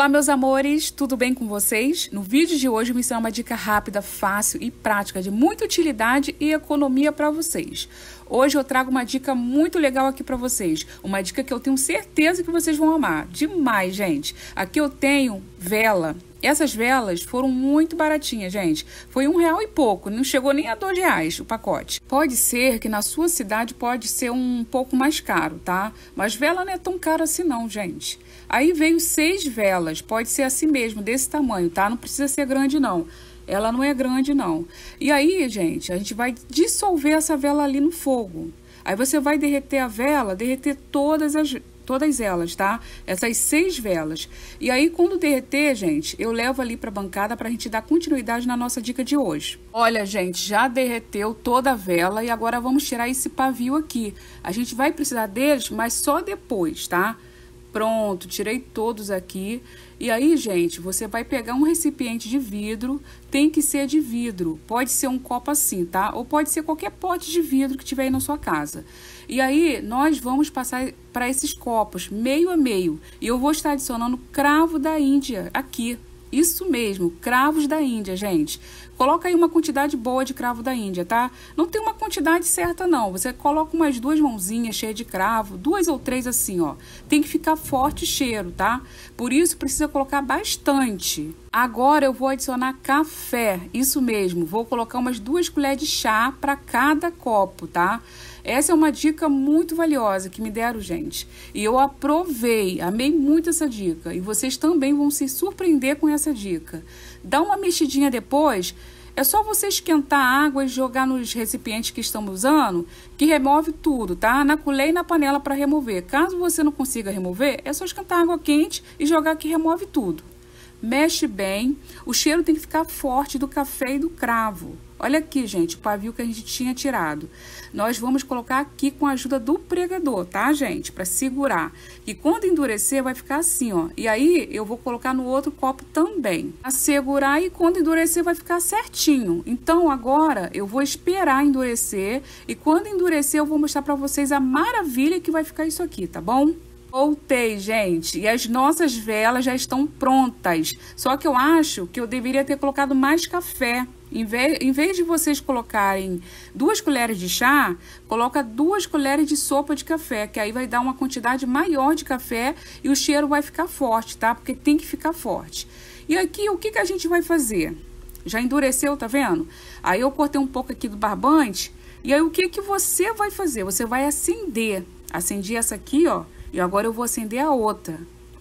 Olá, meus amores, tudo bem com vocês? No vídeo de hoje eu vou ensinar uma dica rápida, fácil e prática de muita utilidade e economia para vocês. Hoje eu trago uma dica muito legal aqui para vocês, uma dica que eu tenho certeza que vocês vão amar, demais, gente. Aqui eu tenho vela. Essas velas foram muito baratinhas, gente. Foi R$1 e pouco, não chegou nem a R$2 o pacote. Pode ser que na sua cidade pode ser um pouco mais caro, tá? Mas vela não é tão caro assim não, gente. Aí veio 6 velas, pode ser assim mesmo, desse tamanho, tá? Não precisa ser grande não. Ela não é grande não. E aí, gente, a gente vai dissolver essa vela ali no fogo. Aí você vai derreter a vela, derreter todas elas, tá? Essas 6 velas. E aí, quando derreter, gente, eu levo ali pra bancada pra gente dar continuidade na nossa dica de hoje. Olha, gente, já derreteu toda a vela e agora vamos tirar esse pavio aqui. A gente vai precisar deles, mas só depois, tá? Pronto, tirei todos aqui. E aí, gente, você vai pegar um recipiente de vidro, tem que ser de vidro, pode ser um copo assim, tá? Ou pode ser qualquer pote de vidro que tiver aí na sua casa. E aí, nós vamos passar para esses copos, meio a meio. E eu vou estar adicionando cravo da Índia aqui. Isso mesmo, cravos da Índia, gente. Coloca aí uma quantidade boa de cravo da Índia, tá? Não tem uma quantidade certa, não. Você coloca umas 2 mãozinhas cheias de cravo, 2 ou 3 assim, ó. Tem que ficar forte o cheiro, tá? Por isso, precisa colocar bastante. Agora, eu vou adicionar café. Isso mesmo, vou colocar umas 2 colheres de chá para cada copo, tá? Essa é uma dica muito valiosa que me deram, gente. E eu aprovei, amei muito essa dica. E vocês também vão se surpreender com essa dica. Dá uma mexidinha depois. É só você esquentar a água e jogar nos recipientes que estamos usando, que remove tudo, tá? Na colher e na panela para remover. Caso você não consiga remover, é só esquentar a água quente e jogar que remove tudo. Mexe bem. O cheiro tem que ficar forte do café e do cravo. Olha aqui, gente, o pavio que a gente tinha tirado. Nós vamos colocar aqui com a ajuda do pregador, tá, gente? Para segurar. E quando endurecer, vai ficar assim, ó. E aí, eu vou colocar no outro copo também. Pra segurar e quando endurecer, vai ficar certinho. Então, agora, eu vou esperar endurecer. E quando endurecer, eu vou mostrar para vocês a maravilha que vai ficar isso aqui, tá bom? Voltei, gente, e as nossas velas já estão prontas. Só que eu acho que eu deveria ter colocado mais café. Em vez de vocês colocarem 2 colheres de chá, coloca 2 colheres de sopa de café, que aí vai dar uma quantidade maior de café e o cheiro vai ficar forte, tá? Porque tem que ficar forte. E aqui, o que que a gente vai fazer? Já endureceu, tá vendo? Aí eu cortei um pouco aqui do barbante. E aí o que que você vai fazer? Você vai acender. Acendi essa aqui, ó. E agora eu vou acender a outra.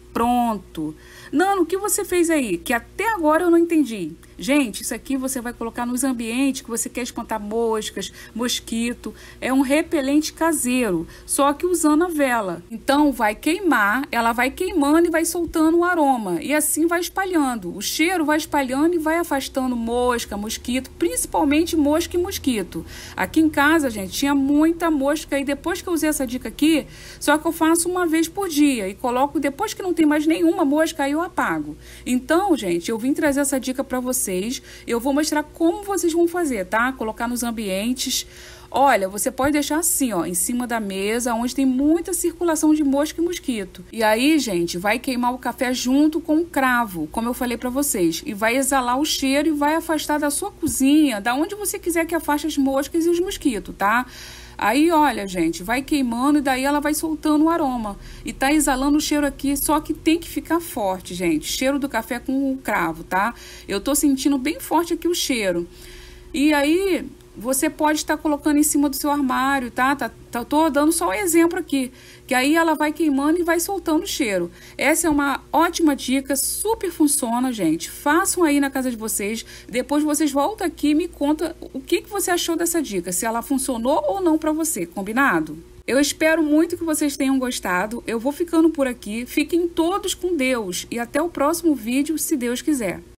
Pronto. Nano, o que você fez aí? Que até agora eu não entendi. Gente, isso aqui você vai colocar nos ambientes que você quer espantar moscas, mosquito. É um repelente caseiro, só que usando a vela. Então vai queimar, ela vai queimando e vai soltando o aroma. E assim vai espalhando. O cheiro vai espalhando e vai afastando mosca, mosquito, principalmente mosca e mosquito. Aqui em casa, gente, tinha muita mosca e depois que eu usei essa dica aqui, só que eu faço uma vez por dia e coloco, depois que não tem mais nenhuma mosca, aí eu apago. Então, gente, eu vim trazer essa dica para vocês. Eu vou mostrar como vocês vão fazer, tá? Colocar nos ambientes. Olha, você pode deixar assim, ó, em cima da mesa, onde tem muita circulação de mosca e mosquito. E aí, gente, vai queimar o café junto com o cravo, como eu falei pra vocês. E vai exalar o cheiro e vai afastar da sua cozinha, da onde você quiser que afaste as moscas e os mosquitos, tá? Aí, olha, gente, vai queimando e daí ela vai soltando o aroma. E tá exalando o cheiro aqui, só que tem que ficar forte, gente. Cheiro do café com o cravo, tá? Eu tô sentindo bem forte aqui o cheiro. E aí, você pode estar colocando em cima do seu armário, tá? Tô dando só um exemplo aqui. Que aí ela vai queimando e vai soltando o cheiro. Essa é uma ótima dica, super funciona, gente. Façam aí na casa de vocês. Depois vocês voltam aqui e me contam o que você achou dessa dica. Se ela funcionou ou não para você, combinado? Eu espero muito que vocês tenham gostado. Eu vou ficando por aqui. Fiquem todos com Deus. E até o próximo vídeo, se Deus quiser.